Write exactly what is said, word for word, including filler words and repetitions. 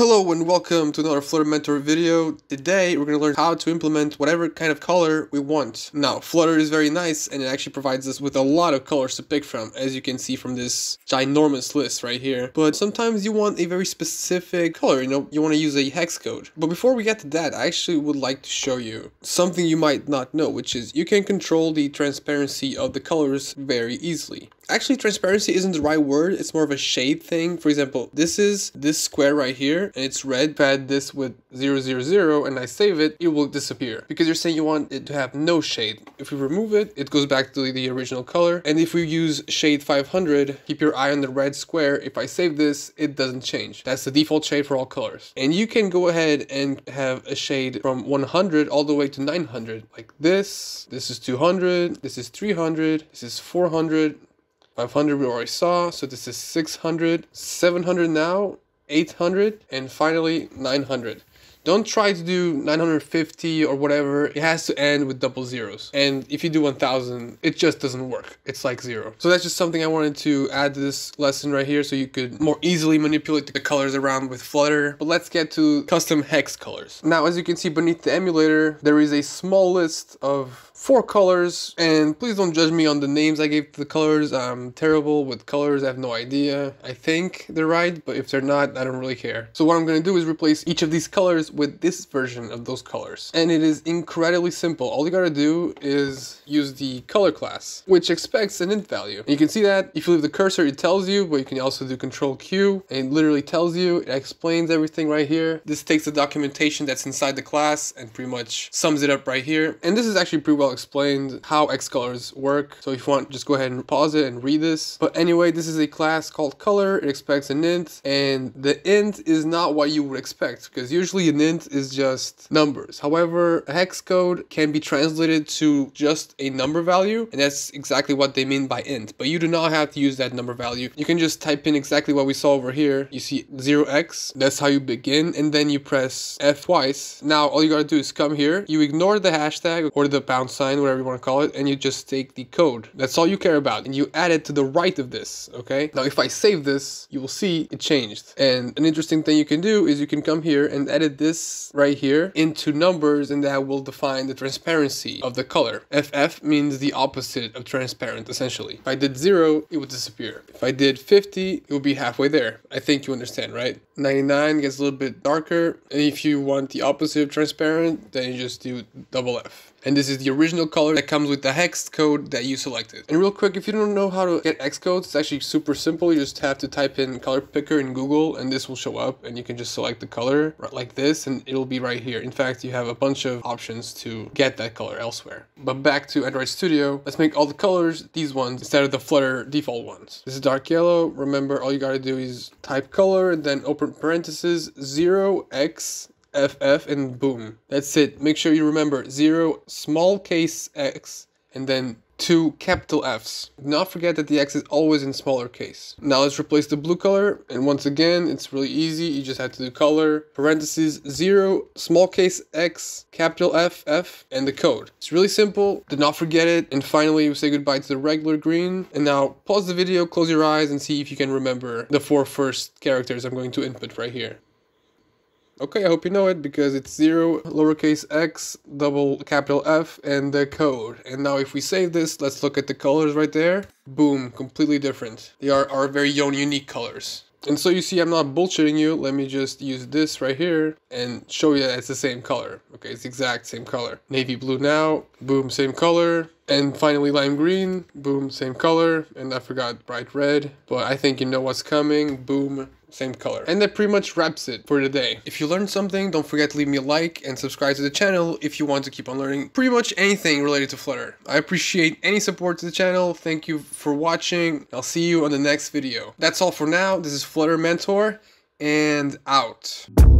Hello and welcome to another Flutter Mentor video. Today we're going to learn how to implement whatever kind of color we want. Now, Flutter is very nice and it actually provides us with a lot of colors to pick from, as you can see from this ginormous list right here. But sometimes you want a very specific color, you know, you want to use a hex code. But before we get to that, I actually would like to show you something you might not know, which is you can control the transparency of the colors very easily. Actually, transparency isn't the right word, it's more of a shade thing. For example, this is this square right here, and it's red. If I add this with zero zero zero and I save it, it will disappear because you're saying you want it to have no shade. If we remove it, it goes back to the original color. And if we use shade five hundred, keep your eye on the red square. If I save this, it doesn't change. That's the default shade for all colors. And you can go ahead and have a shade from one hundred all the way to nine hundred, like this. This is two hundred, this is three hundred, this is four hundred. five hundred we already saw, so this is six hundred, seven hundred now, eight hundred, and finally nine hundred. Don't try to do nine hundred fifty or whatever. It has to end with double zeros. And if you do one thousand, it just doesn't work. It's like zero. So that's just something I wanted to add to this lesson right here so you could more easily manipulate the colors around with Flutter. But let's get to custom hex colors. Now, as you can see beneath the emulator, there is a small list of four colors, and please don't judge me on the names I gave to the colors. I'm terrible with colors. I have no idea. I think they're right, but if they're not, I don't really care. So what I'm going to do is replace each of these colors with this version of those colors. And it is incredibly simple. All you got to do is use the color class, which expects an int value. And you can see that if you leave the cursor, it tells you, but you can also do control Q, and it literally tells you, it explains everything right here. This takes the documentation that's inside the class and pretty much sums it up right here. And this is actually pretty well explained how Xcolors work. So if you want, just go ahead and pause it and read this. But anyway, this is a class called color. It expects an int, and the int is not what you would expect, because usually an int is just numbers. However, a hex code can be translated to just a number value, and that's exactly what they mean by int. But you do not have to use that number value. You can just type in exactly what we saw over here. You see zero x, that's how you begin, and then you press F twice. Now all you gotta do is come here, you ignore the hashtag or the pound sign, whatever you want to call it, and you just take the code. That's all you care about, and you add it to the right of this. Okay, now if I save this, you will see it changed. And an interesting thing you can do is you can come here and edit this right here into numbers, and that will define the transparency of the color. F F means the opposite of transparent, essentially. If I did zero, it would disappear. If I did fifty, it would be halfway there. I think you understand, right? ninety-nine gets a little bit darker, and if you want the opposite of transparent, then you just do double F. And this is the original color that comes with the hex code that you selected. And real quick, if you don't know how to get hex codes, it's actually super simple. You just have to type in color picker in Google, and this will show up, and you can just select the color like this, and it'll be right here. In fact, you have a bunch of options to get that color elsewhere. But back to Android Studio, let's make all the colors these ones instead of the Flutter default ones. This is dark yellow. Remember, all you gotta do is type color, then open parentheses, zero x F F, and boom. That's it. Make sure you remember zero small case x and then two capital F's. Do not forget that the X is always in smaller case. Now let's replace the blue color, and once again it's really easy. You just have to do color, parentheses, zero small case X, capital F, F, and the code. It's really simple. Do not forget it. And finally we say goodbye to the regular green. And now pause the video, close your eyes, and see if you can remember the four first characters I'm going to input right here. Okay, I hope you know it, because it's zero, lowercase x, double capital F, and the code. And now if we save this, let's look at the colors right there. Boom, completely different. They are our very own unique colors. And so you see, I'm not bullshitting you. Let me just use this right here and show you that it's the same color. Okay, it's the exact same color. Navy blue now, boom, same color. And finally lime green, boom, same color. And I forgot bright red, but I think you know what's coming, boom, same color. And that pretty much wraps it for today. If you learned something, don't forget to leave me a like and subscribe to the channel if you want to keep on learning pretty much anything related to Flutter. I appreciate any support to the channel. Thank you for watching. I'll see you on the next video. That's all for now. This is Flutter Mentor, and out.